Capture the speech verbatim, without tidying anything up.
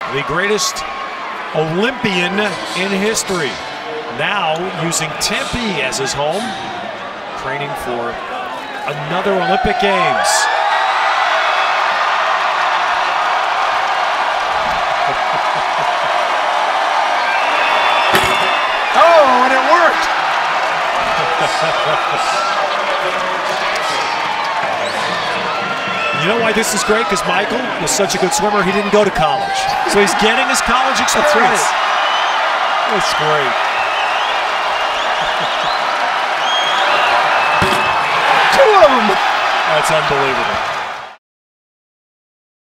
The greatest Olympian in history. Now using Tempe as his home, training for another Olympic Games. Oh, and it worked! You know why this is great? Because Michael was such a good swimmer, he didn't go to college. So he's getting his college experience. That's right. That's great. Two of them! That's unbelievable.